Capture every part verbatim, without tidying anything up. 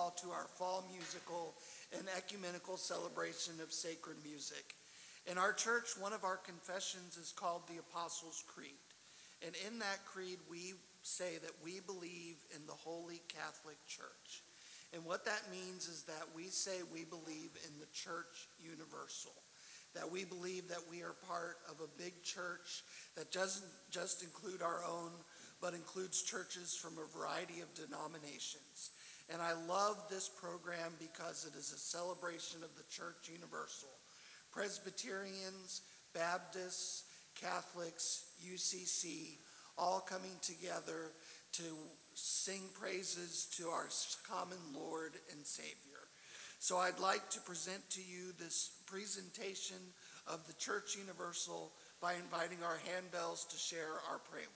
all to our fall musical and ecumenical celebration of sacred music. In our church, one of our confessions is called the Apostles' Creed. And in that creed, we say that we believe in the Holy Catholic Church. And what that means is that we say we believe in the church universal, that we believe that we are part of a big church that doesn't just include our own, but includes churches from a variety of denominations. And I love this program because it is a celebration of the church universal. Presbyterians, Baptists, Catholics, U C C, all coming together to sing praises to our common Lord and Savior. So I'd like to present to you this presentation of the Church Universal by inviting our handbells to share our prelude.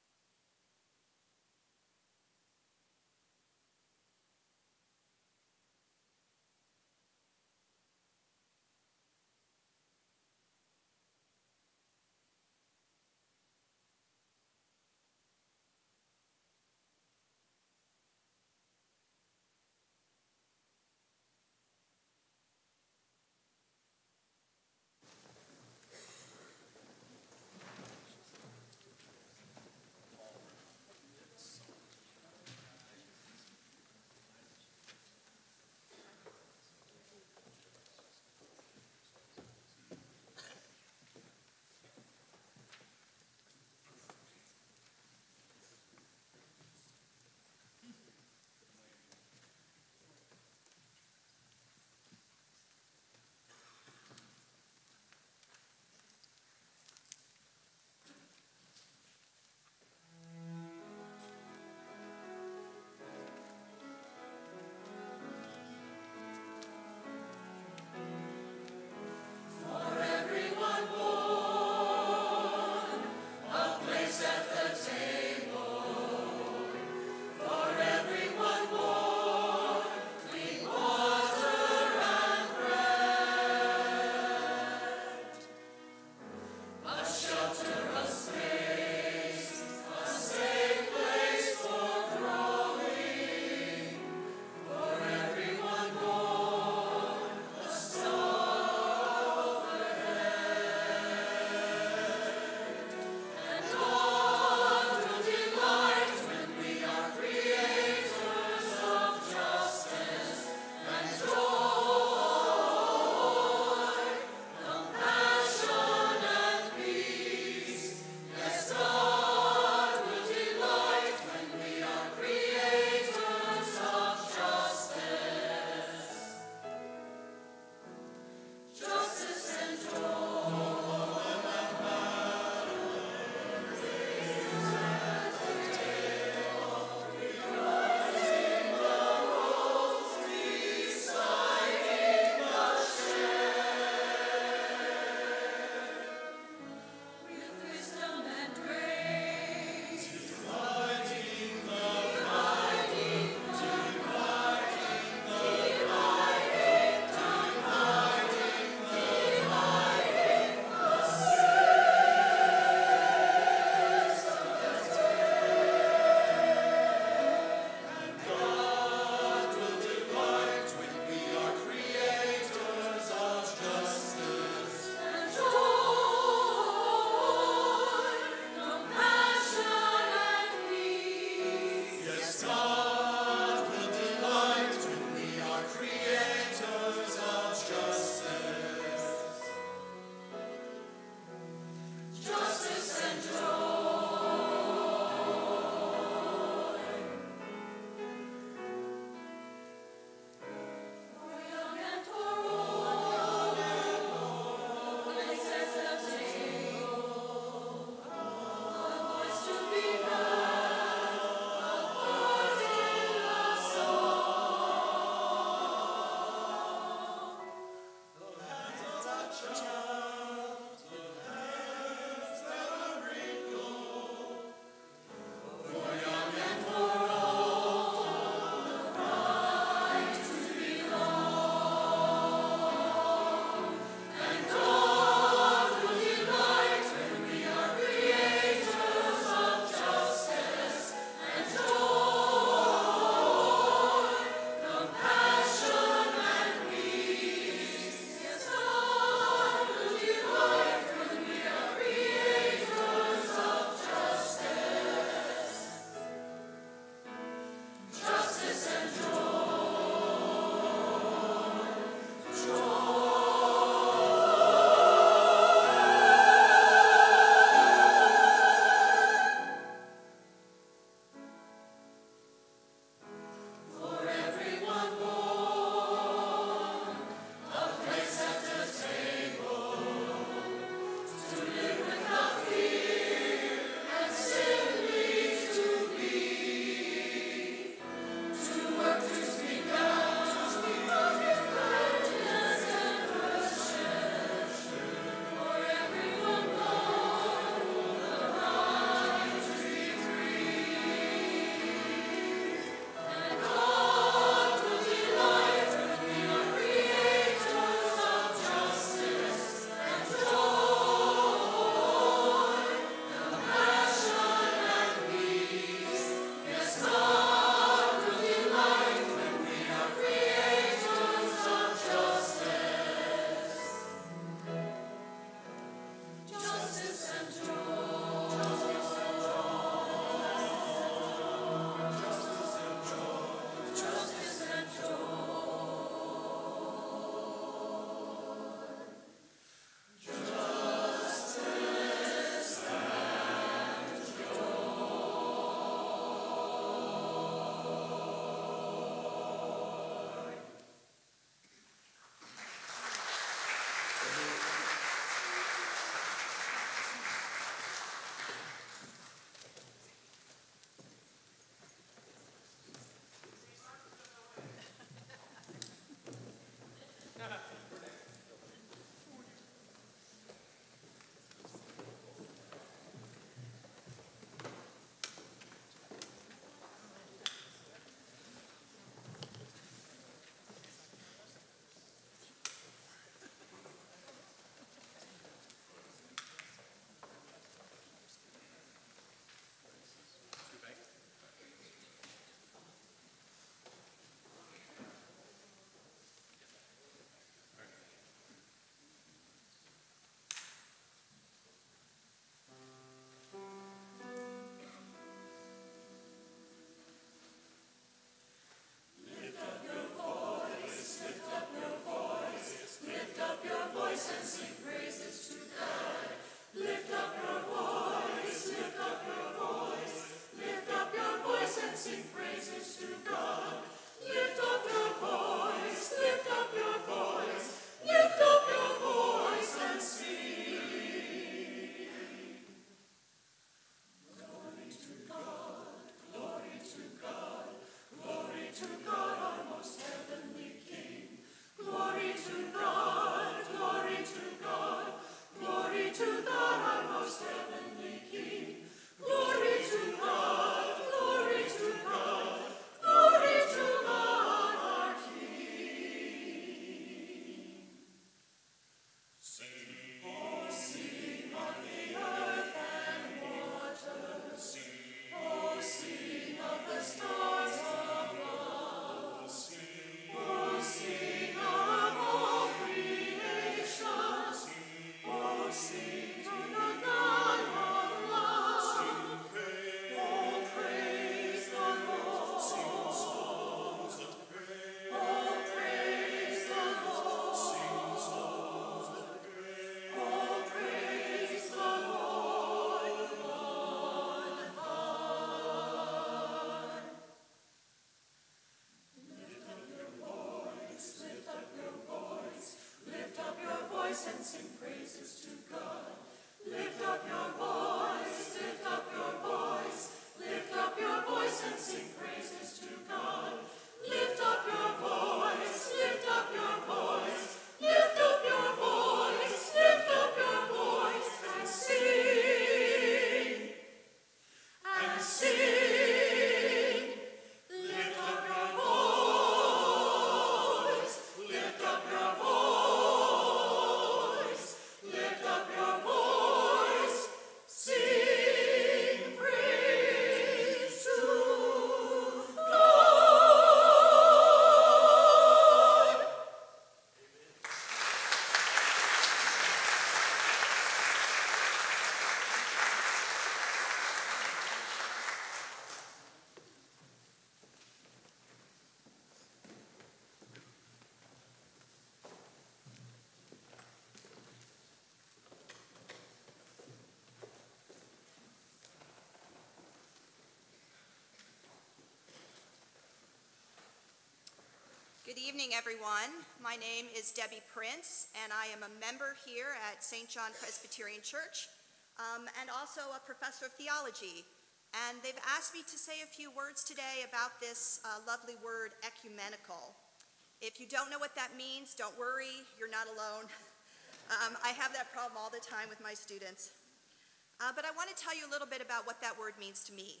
Good evening, everyone. My name is Debbie Prince, and I am a member here at Saint John Presbyterian Church, um, and also a professor of theology. And they've asked me to say a few words today about this uh, lovely word, ecumenical. If you don't know what that means, don't worry, you're not alone. Um, I have that problem all the time with my students. Uh, but I want to tell you a little bit about what that word means to me.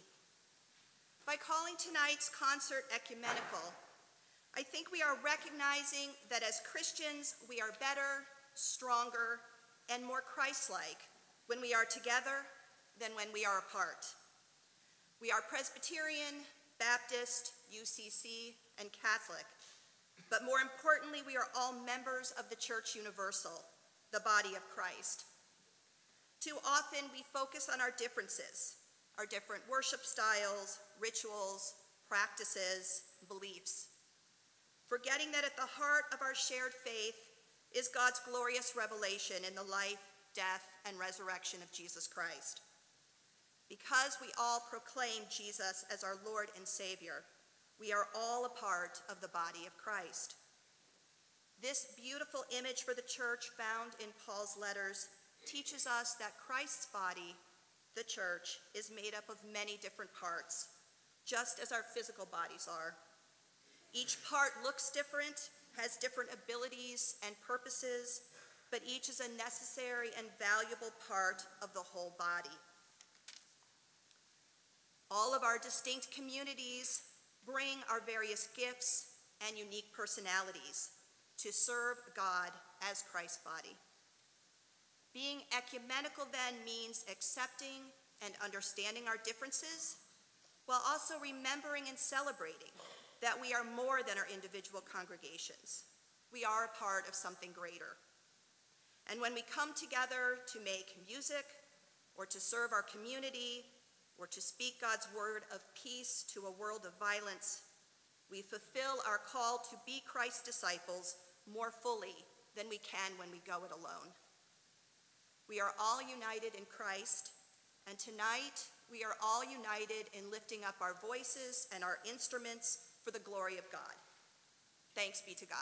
By calling tonight's concert ecumenical, I think we are recognizing that as Christians, we are better, stronger, and more Christ-like when we are together than when we are apart. We are Presbyterian, Baptist, U C C, and Catholic. But more importantly, we are all members of the Church Universal, the body of Christ. Too often, we focus on our differences, our different worship styles, rituals, practices, beliefs, forgetting that at the heart of our shared faith is God's glorious revelation in the life, death, and resurrection of Jesus Christ. Because we all proclaim Jesus as our Lord and Savior, we are all a part of the body of Christ. This beautiful image for the church found in Paul's letters teaches us that Christ's body, the church, is made up of many different parts, just as our physical bodies are. Each part looks different, has different abilities and purposes, but each is a necessary and valuable part of the whole body. All of our distinct communities bring our various gifts and unique personalities to serve God as Christ's body. Being ecumenical then means accepting and understanding our differences, while also remembering and celebrating that we are more than our individual congregations. We are a part of something greater. And when we come together to make music, or to serve our community, or to speak God's word of peace to a world of violence, we fulfill our call to be Christ's disciples more fully than we can when we go it alone. We are all united in Christ, and tonight we are all united in lifting up our voices and our instruments for the glory of God. Thanks be to God.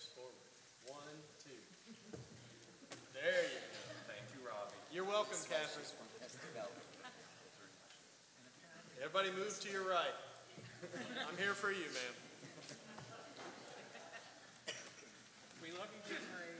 hips forward. One, two. There you go. Thank you, Robbie. You're welcome, Catherine. Everybody move to your right. I'm here for you, ma'am. We love you, Jen Marie.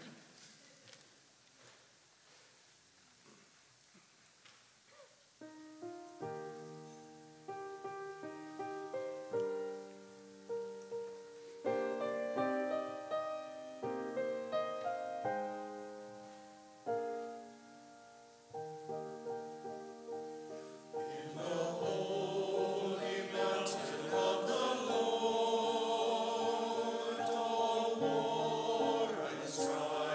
Try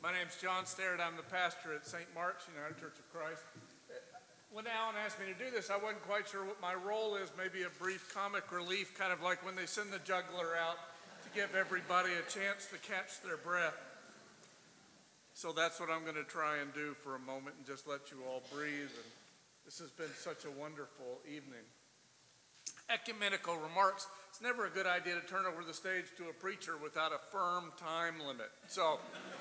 My name's John Starrett. I'm the pastor at Saint Mark's United Church of Christ. When Alan asked me to do this, I wasn't quite sure what my role is, maybe a brief comic relief, kind of like when they send the juggler out to give everybody a chance to catch their breath. So that's what I'm going to try and do for a moment and just let you all breathe. And this has been such a wonderful evening. Ecumenical remarks. It's never a good idea to turn over the stage to a preacher without a firm time limit. So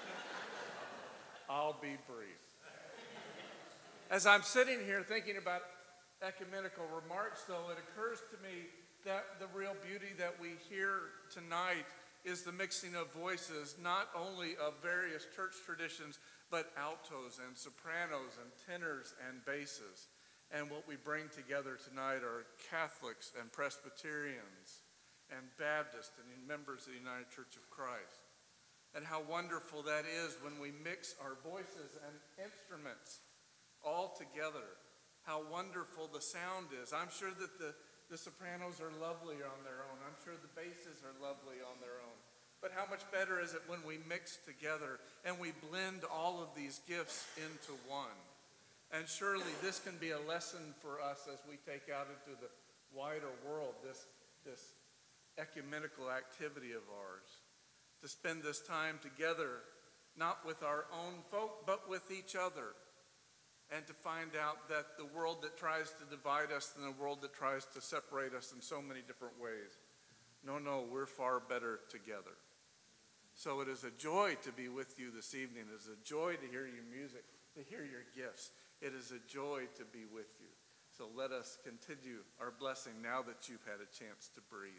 I'll be brief. As I'm sitting here thinking about ecumenical remarks, though, it occurs to me that the real beauty that we hear tonight is the mixing of voices, not only of various church traditions, but altos and sopranos and tenors and basses. And what we bring together tonight are Catholics and Presbyterians and Baptists and members of the United Church of Christ. And how wonderful that is when we mix our voices and instruments all together. How wonderful the sound is. I'm sure that the, the sopranos are lovely on their own. I'm sure the basses are lovely on their own. But how much better is it when we mix together and we blend all of these gifts into one? And surely this can be a lesson for us as we take out into the wider world, this, this ecumenical activity of ours, to spend this time together, not with our own folk, but with each other, and to find out that the world that tries to divide us and the world that tries to separate us in so many different ways, no, no, we're far better together. So it is a joy to be with you this evening. It is a joy to hear your music, to hear your gifts. It is a joy to be with you. So let us continue our blessing now that you've had a chance to breathe.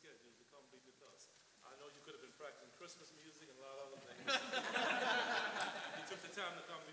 schedule to come be with us. I know you could have been practicing Christmas music and a lot of other things. You took the time to come